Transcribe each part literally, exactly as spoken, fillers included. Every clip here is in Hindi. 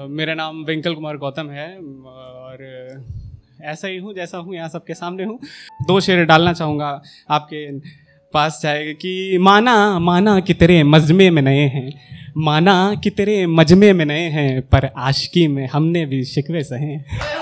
मेरा नाम विंकल कुमार गौतम है और ऐसा ही हूँ जैसा हूँ यहाँ सबके सामने हूँ। दो शेर डालना चाहूँगा आपके पास जाएगा कि माना माना कि तेरे मजमे में नए हैं, माना कि तेरे मजमे में नए हैं, पर आशिकी में हमने भी शिकवे सहे।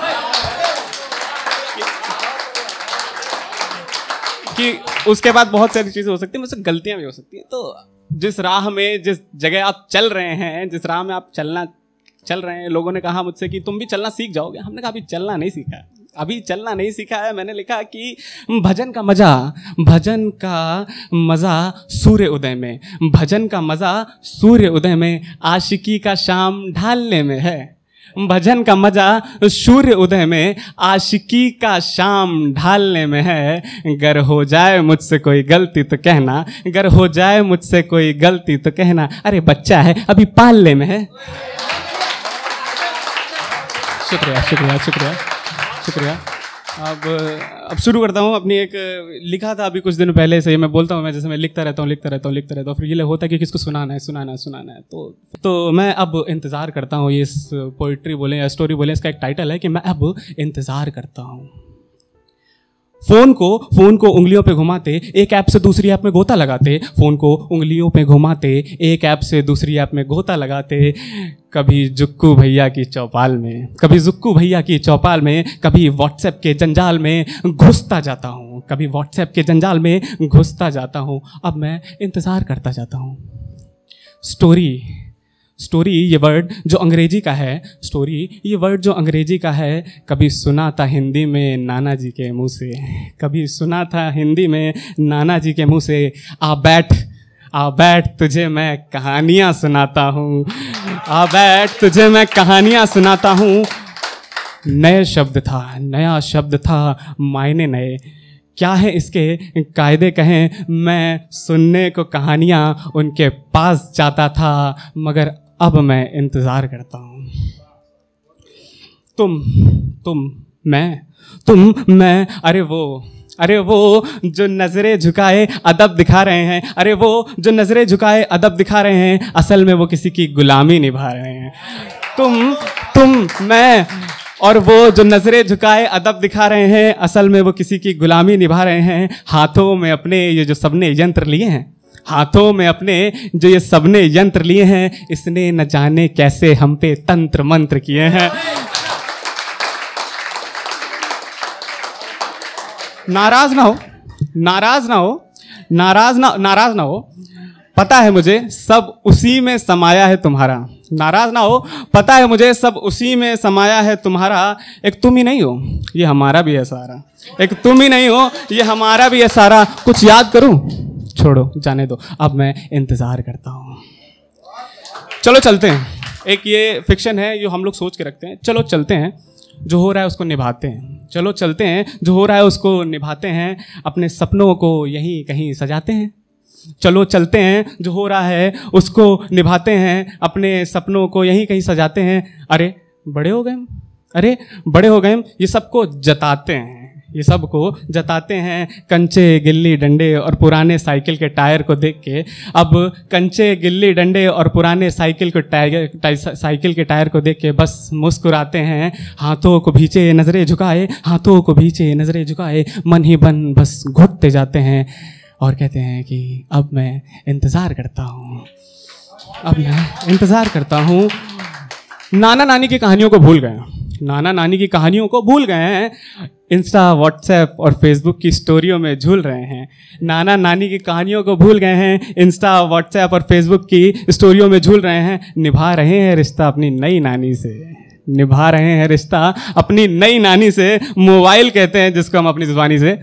कि उसके बाद बहुत सारी चीज़ें हो सकती हैं, मुझसे गलतियाँ भी हो सकती हैं। तो जिस राह में, जिस जगह आप चल रहे हैं, जिस राह में आप चलना चल रहे हैं, लोगों ने कहा मुझसे कि तुम भी चलना सीख जाओगे। हमने कहा अभी चलना नहीं सीखा है, अभी चलना नहीं सीखा है। मैंने लिखा कि भजन का मज़ा, भजन का मज़ा सूर्य उदय में, भजन का मज़ा सूर्य उदय में, आशिकी का शाम ढालने में है। भजन का मज़ा सूर्य उदय में, आशिकी का शाम ढालने में है। गर हो जाए मुझसे कोई गलती तो कहना, गर हो जाए मुझसे कोई गलती तो कहना, अरे बच्चा है अभी पालने में है। शुक्रिया शुक्रिया शुक्रिया शुक्रिया। अब अब शुरू करता हूँ अपनी एक, लिखा था अभी कुछ दिन पहले से, मैं बोलता हूँ मैं जैसे मैं लिखता रहता हूँ लिखता रहता हूँ लिखता रहता हूँ, फिर ये होता है कि किसको सुनाना है सुनाना है सुनाना है। तो तो मैं अब इंतज़ार करता हूँ, ये पोइट्री बोलें या स्टोरी बोलें, इसका एक टाइटल है कि मैं अब इंतज़ार करता हूँ। फ़ोन को फ़ोन को उंगलियों पे घुमाते, एक ऐप से दूसरी ऐप में गोता लगाते, फ़ोन को उंगलियों पे घुमाते, एक ऐप से दूसरी ऐप में गोता लगाते। कभी जुक्कू भैया की चौपाल में, कभी जुक्कू भैया की चौपाल में, कभी व्हाट्सएप के जंजाल में घुसता जाता हूँ, कभी व्हाट्सएप के जंजाल में घुसता जाता हूँ। अब मैं इंतज़ार करता जाता हूँ। स्टोरी स्टोरी ये वर्ड जो अंग्रेजी का है, स्टोरी ये वर्ड जो अंग्रेजी का है, कभी सुना था हिंदी में नाना जी के मुंह से, कभी सुना था हिंदी में नाना जी के मुंह से। आ बैठ आ बैठ तुझे मैं कहानियाँ सुनाता हूँ, आ बैठ तुझे मैं कहानियाँ सुनाता हूँ। नए शब्द था, नया शब्द था, मायने नए, क्या है इसके कायदे कहें। मैं सुनने को कहानियाँ उनके पास जाता था, मगर अब मैं इंतज़ार करता हूँ। तुम तुम मैं तुम मैं अरे वो अरे वो जो नज़रें झुकाए अदब दिखा रहे हैं, अरे वो जो नज़रें झुकाए अदब दिखा रहे हैं, असल में वो किसी की गुलामी निभा रहे हैं। तुम तुम मैं और वो जो नज़रें झुकाए अदब दिखा रहे हैं, असल में वो किसी की गुलामी निभा रहे हैं। हाथों में अपने ये जो सबने यंत्र लिए हैं, हाथों में अपने जो ये सबने यंत्र लिए हैं, इसने न जाने कैसे हम पे तंत्र मंत्र किए हैं। नाराज ना हो, नाराज ना हो, नाराज ना नाराज ना हो, पता है मुझे सब उसी में समाया है तुम्हारा। नाराज ना हो, पता है मुझे सब उसी में समाया है तुम्हारा। एक तुम ही नहीं हो, ये हमारा भी है सारा, एक तुम ही नहीं हो, ये हमारा भी है सारा। कुछ याद करूं, छोड़ो जाने दो, अब मैं इंतज़ार करता हूँ। चलो चलते हैं, एक ये फिक्शन है जो हम लोग सोच के रखते हैं। चलो चलते हैं, जो हो रहा है उसको निभाते हैं। चलो चलते हैं, जो हो रहा है उसको निभाते हैं, अपने सपनों को यहीं कहीं सजाते हैं। चलो चलते हैं, जो हो रहा है उसको निभाते हैं, अपने सपनों को यहीं कहीं सजाते हैं। अरे बड़े हो गए हम, अरे बड़े हो गए हम, ये सबको जताते हैं, ये सबको जताते हैं। कंचे गिल्ली डंडे और पुराने साइकिल के टायर को देख के, अब कंचे गिल्ली डंडे और पुराने साइकिल को टायर साइकिल के टायर को देख के बस मुस्कुराते हैं। हाथों को भींचे नज़रें झुकाए, हाथों को भींचे नज़रें झुकाए, मन ही मन बस घुटते जाते हैं और कहते हैं कि अब मैं इंतज़ार करता हूँ, अब मैं इंतज़ार करता हूँ। नाना नानी की कहानियों को भूल गए, नाना नानी की कहानियों को भूल गए हैं, इंस्टा व्हाट्सएप और फेसबुक की स्टोरियों में झूल रहे हैं। नाना नानी की कहानियों को भूल गए हैं, इंस्टा व्हाट्सएप और फेसबुक की स्टोरियों में झूल रहे हैं। निभा रहे हैं रिश्ता अपनी नई नानी से, निभा रहे हैं रिश्ता अपनी नई नानी से। मोबाइल कहते हैं जिसको हम अपनी ज़ुबानी से,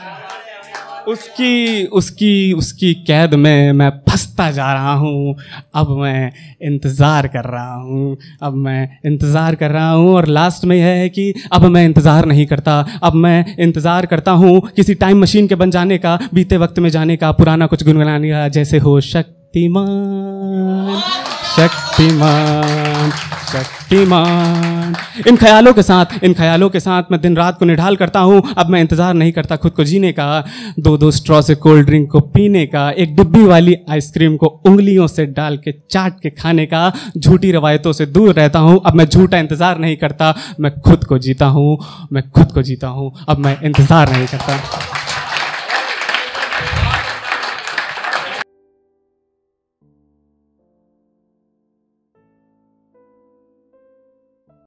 उसकी उसकी उसकी कैद में मैं फंसता जा रहा हूँ। अब मैं इंतज़ार कर रहा हूँ, अब मैं इंतज़ार कर रहा हूँ। और लास्ट में यह है कि अब मैं इंतज़ार नहीं करता, अब मैं इंतज़ार करता हूँ किसी टाइम मशीन के बन जाने का, बीते वक्त में जाने का, पुराना कुछ गुनगुनाने का, जैसे हो शक्तिमान शक्तिमान शक्तिमान। इन ख्यालों के साथ इन ख्यालों के साथ मैं दिन रात को निढाल करता हूँ। अब मैं इंतज़ार नहीं करता खुद को जीने का, दो दो स्ट्रॉ से कोल्ड ड्रिंक को पीने का, एक डिब्बी वाली आइसक्रीम को उंगलियों से डाल के चाट के खाने का। झूठी रवायतों से दूर रहता हूँ, अब मैं झूठा इंतज़ार नहीं करता, मैं खुद को जीता हूँ, मैं खुद को जीता हूँ, अब मैं इंतज़ार नहीं करता।